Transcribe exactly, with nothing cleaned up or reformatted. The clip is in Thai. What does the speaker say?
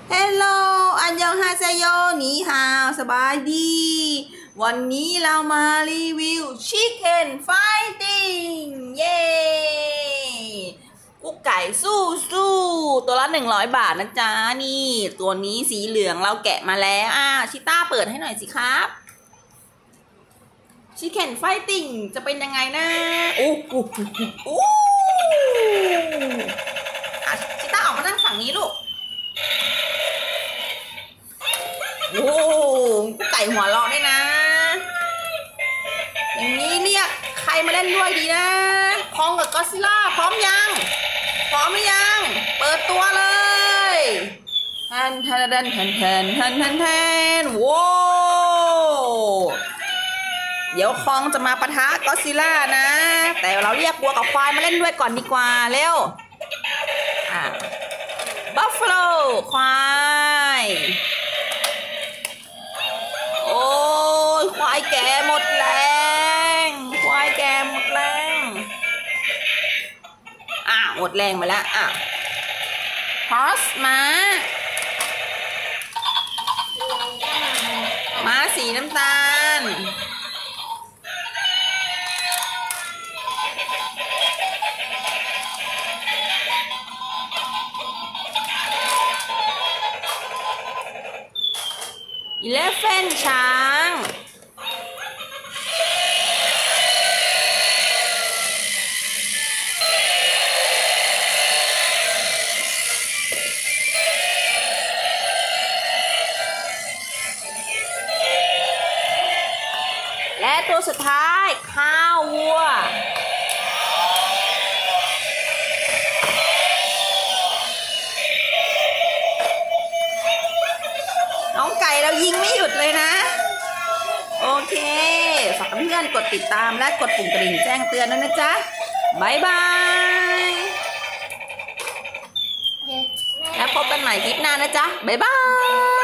เฮลโลอันยองฮาเซโยหนีฮาวสบายดี วันนี้เรามารีวิวชิคเก้นไฟติ้งเย้กุ๊กไก่สู้สู้ตัวละหนึ่งร้อยบาทนะจ๊ะนี่ตัวนี้สีเหลืองเราแกะมาแล้วอ่ะชิต้าเปิดให้หน่อยสิครับชิคเก้นไฟติ้งจะเป็นยังไงนะอู้อู้อู้อ่ะชิต้าออกมานั่งฝั่งนี้ลูกโอ้กุ๊กไก่หัวเราะด้วยนะอย่างนี้เรียกใครมาเล่นด้วยดีนะคองกับก็อดซิลล่าพร้อมยังพร้อมหรือยังเปิดตัวเลยแทนแทนแทนแทนแทนแทนแทนแทนโว้เดี๋ยวคองจะมาปะทะก็อดซิลล่านะแต่เราเรียกวัวกับควายมาเล่นด้วยก่อนดีกว่าเร็วอ่ะบัฟฟาโลควายโอ้ยควายแก่หมดแรงควายแก่หมดแรงอ่ะหมดแรงมาแล้วอ่ะฮอสม้าม้าสีน้ำตาลอีเลฟเฟนช้างและตัวสุดท้ายข้าววัวน้องไก่เรายิงไม่หยุดเลยนะโอเคฝากเพื่อนกดติดตามและกดปุ่มกระดิ่งแจ้งเตือนด้วยนะจ๊ะบ๊ายบายแล้วพบกันใหม่คลิปหน้านะจ๊ะบ๊ายบาย